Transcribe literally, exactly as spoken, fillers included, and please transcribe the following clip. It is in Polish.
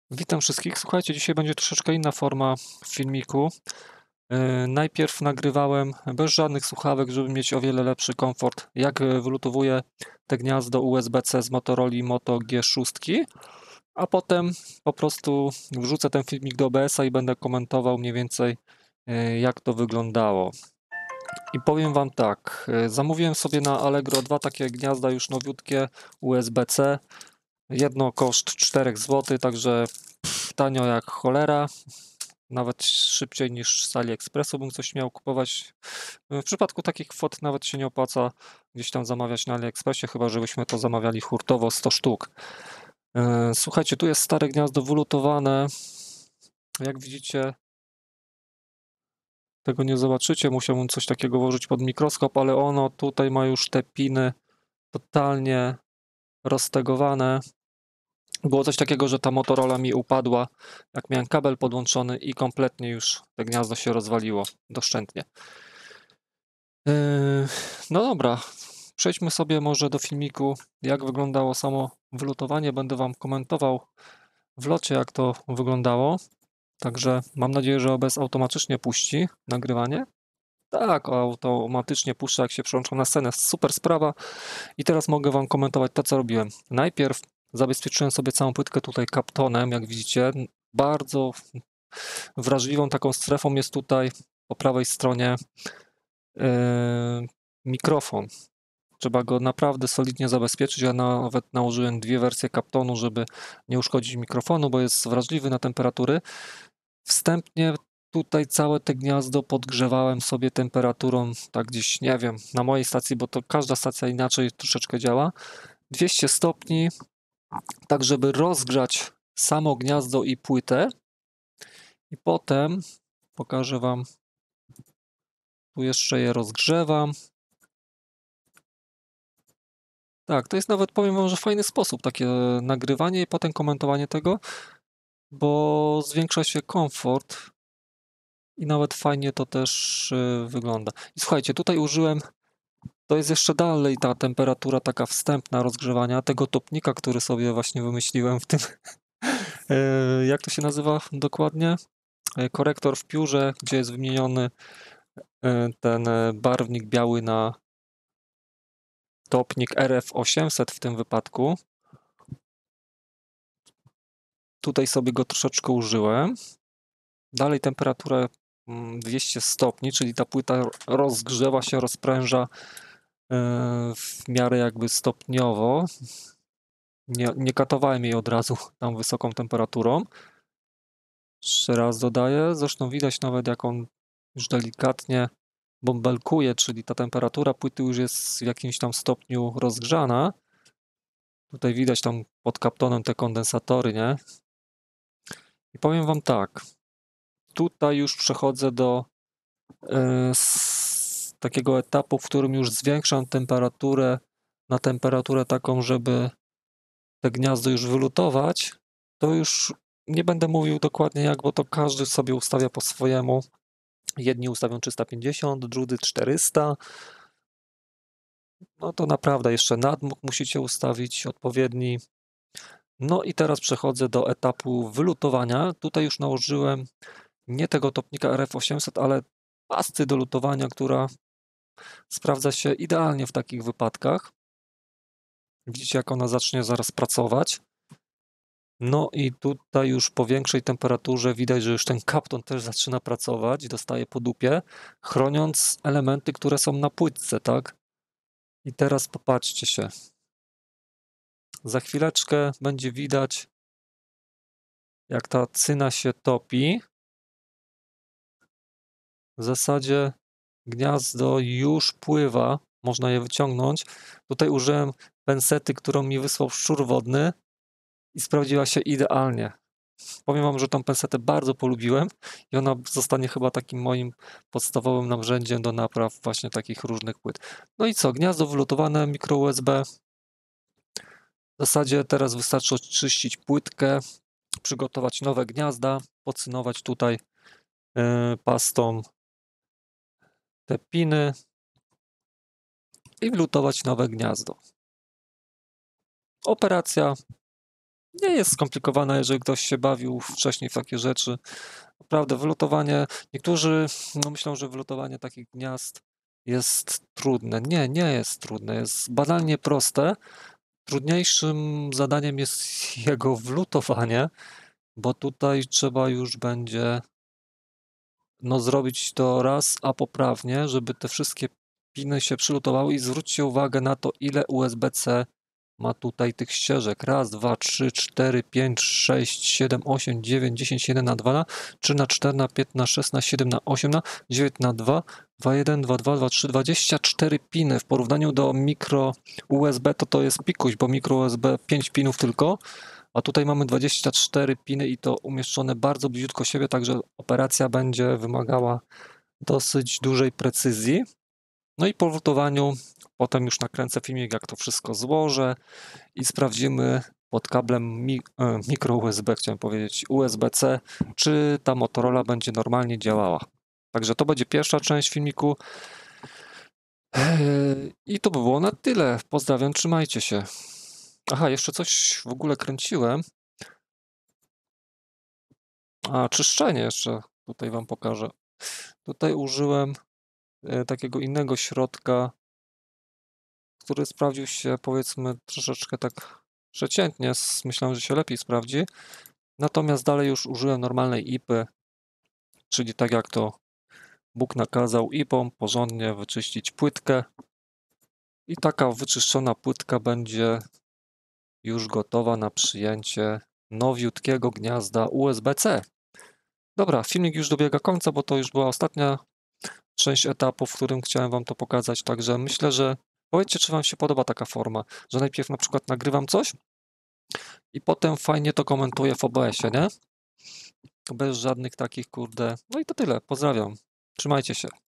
Witam wszystkich. Słuchajcie, dzisiaj będzie troszeczkę inna forma filmiku. Yy, najpierw nagrywałem bez żadnych słuchawek, żeby mieć o wiele lepszy komfort, jak yy, wylutowuję te gniazdo U S B-C z Motorola Moto G sześć, a potem po prostu wrzucę ten filmik do O B S-a i będę komentował mniej więcej yy, jak to wyglądało. I powiem wam tak, yy, zamówiłem sobie na Allegro dwa takie gniazda już nowiutkie U S B-C. Jedno koszt cztery złote, także pff, tanio jak cholera, nawet szybciej niż z AliExpressu bym coś miał kupować. W przypadku takich kwot nawet się nie opłaca gdzieś tam zamawiać na AliExpressie, chyba żebyśmy to zamawiali hurtowo sto sztuk. Yy, Słuchajcie, tu jest stare gniazdo wylutowane. Jak widzicie, tego nie zobaczycie, musiałbym coś takiego włożyć pod mikroskop, ale ono tutaj ma już te piny totalnie roztegowane. Było coś takiego, że ta Motorola mi upadła, jak miałem kabel podłączony i kompletnie już to gniazdo się rozwaliło doszczętnie. Yy, no dobra, przejdźmy sobie może do filmiku, jak wyglądało samo wylutowanie. Będę wam komentował w locie, jak to wyglądało. Także mam nadzieję, że O B S automatycznie puści nagrywanie. Tak, automatycznie puszcza, jak się przełączą na scenę. Super sprawa. I teraz mogę wam komentować to, co robiłem. Najpierw zabezpieczyłem sobie całą płytkę tutaj kaptonem, jak widzicie. Bardzo wrażliwą taką strefą jest tutaj po prawej stronie yy, mikrofon. Trzeba go naprawdę solidnie zabezpieczyć. Ja nawet nałożyłem dwie wersje kaptonu, żeby nie uszkodzić mikrofonu, bo jest wrażliwy na temperatury. Wstępnie tutaj całe te gniazdo podgrzewałem sobie temperaturą, tak gdzieś, nie wiem, na mojej stacji, bo to każda stacja inaczej troszeczkę działa. dwieście stopni, tak żeby rozgrzać samo gniazdo i płytę. I potem pokażę wam, tu jeszcze je rozgrzewam. Tak, to jest nawet, powiem wam, że fajny sposób, takie nagrywanie i potem komentowanie tego, bo zwiększa się komfort i nawet fajnie to też yy, wygląda. I słuchajcie, tutaj użyłem, to jest jeszcze dalej ta temperatura taka wstępna rozgrzewania tego topnika, który sobie właśnie wymyśliłem w tym, yy, jak to się nazywa dokładnie? Yy, korektor w piórze, gdzie jest wymieniony yy, ten barwnik biały na topnik R F osiemset w tym wypadku. Tutaj sobie go troszeczkę użyłem. Dalej temperaturę dwieście stopni, czyli ta płyta rozgrzewa się, rozpręża w miarę jakby stopniowo. Nie, nie katowałem jej od razu tam wysoką temperaturą. Jeszcze raz dodaję. Zresztą widać nawet, jak on już delikatnie bąbelkuje, czyli ta temperatura płyty już jest w jakimś tam stopniu rozgrzana. Tutaj widać tam pod kaptonem te kondensatory, nie? I powiem wam tak, tutaj już przechodzę do yy, takiego etapu, w którym już zwiększam temperaturę na temperaturę taką, żeby te gniazdo już wylutować. To już nie będę mówił dokładnie jak, bo to każdy sobie ustawia po swojemu. Jedni ustawią trzysta pięćdziesiąt, drudzy czterysta. No to naprawdę jeszcze nadmuch musicie ustawić odpowiedni. No i teraz przechodzę do etapu wylutowania. Tutaj już nałożyłem nie tego topnika R F osiemset, ale pasty do lutowania, która sprawdza się idealnie w takich wypadkach. Widzicie, jak ona zacznie zaraz pracować. No i tutaj już po większej temperaturze widać, że już ten kapton też zaczyna pracować, dostaje po dupie, chroniąc elementy, które są na płytce, tak? I teraz popatrzcie się. Za chwileczkę będzie widać, jak ta cyna się topi. W zasadzie gniazdo już pływa, można je wyciągnąć. Tutaj użyłem pensety, którą mi wysłał szczur wodny i sprawdziła się idealnie. Powiem wam, że tą pensetę bardzo polubiłem i ona zostanie chyba takim moim podstawowym narzędziem do napraw właśnie takich różnych płyt. No i co, gniazdo wylutowane, mikro U S B. W zasadzie teraz wystarczy oczyścić płytkę, przygotować nowe gniazda, podsynować tutaj yy, pastą te piny i wlutować nowe gniazdo. Operacja nie jest skomplikowana, jeżeli ktoś się bawił wcześniej w takie rzeczy. Naprawdę, wylutowanie, niektórzy no, myślą, że wylutowanie takich gniazd jest trudne. Nie, nie jest trudne, jest banalnie proste. Trudniejszym zadaniem jest jego wlutowanie, bo tutaj trzeba już będzie no, zrobić to raz, a poprawnie, żeby te wszystkie piny się przylutowały i zwróćcie uwagę na to, ile U S B-C ma tutaj tych ścieżek. Raz, dwa, trzy, cztery, pięć, sześć, siedem, osiem, dziewięć, dziesięć, jeden na dwa na, trzy na cztery na pięć na sześć na siedem na osiem na, dziewięć na dwa, dwa jeden, dwa dwa, dwa trzy, dwadzieścia cztery piny. W porównaniu do mikro U S B to to jest pikuś, bo mikro U S B pięć pinów tylko, a tutaj mamy dwadzieścia cztery piny i to umieszczone bardzo bliziutko siebie, także operacja będzie wymagała dosyć dużej precyzji. No i po lutowaniu potem już nakręcę filmik, jak to wszystko złożę i sprawdzimy pod kablem mi, e, mikro U S B, chciałem powiedzieć U S B-C, czy ta Motorola będzie normalnie działała. Także to będzie pierwsza część filmiku. Eee, I to by było na tyle. Pozdrawiam, trzymajcie się. Aha, jeszcze coś w ogóle kręciłem. A, czyszczenie jeszcze tutaj wam pokażę. Tutaj użyłem e, takiego innego środka, który sprawdził się, powiedzmy, troszeczkę tak przeciętnie. S- Myślałem, że się lepiej sprawdzi. Natomiast dalej już użyłem normalnej I P Y, czyli tak jak to Bóg nakazał I Pą porządnie wyczyścić płytkę. I taka wyczyszczona płytka będzie już gotowa na przyjęcie nowiutkiego gniazda U S B-C. Dobra, filmik już dobiega końca, bo to już była ostatnia część etapu, w którym chciałem wam to pokazać, także myślę, że powiedzcie, czy wam się podoba taka forma, że najpierw na przykład nagrywam coś i potem fajnie to komentuję w O B S-ie, nie? Bez żadnych takich, kurde. No i to tyle, pozdrawiam. Trzymajcie się.